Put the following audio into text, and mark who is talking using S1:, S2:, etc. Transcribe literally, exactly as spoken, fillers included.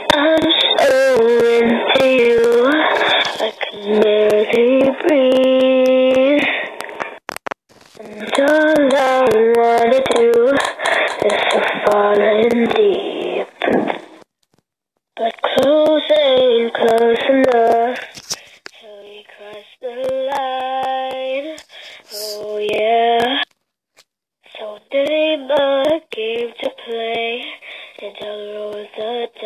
S1: I'm so into you, I can barely breathe. And all I wanna do is to fall in deep. But close ain't close enough till we cross the line. Oh yeah. So dirty but a game to play, and I'll roll the